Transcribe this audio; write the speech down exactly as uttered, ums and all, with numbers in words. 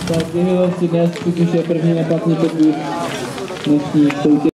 Tak Vyhylovci dnes přišli první neplatný podvůd dnešní soutěže.